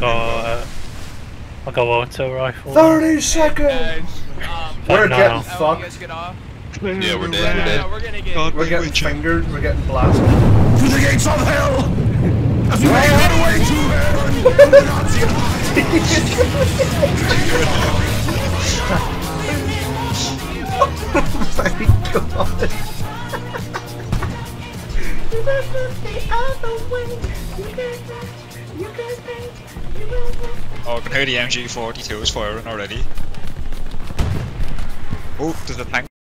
I'll go auto rifle. 30 seconds! We're getting fucked. Yeah, we're dead. We're getting fingered, we're getting blasted. To the gates of hell! As we make our way to heaven! The Nazi Oh my god! Oh, I can hear the MG42 is firing already. Oh, there's a tank.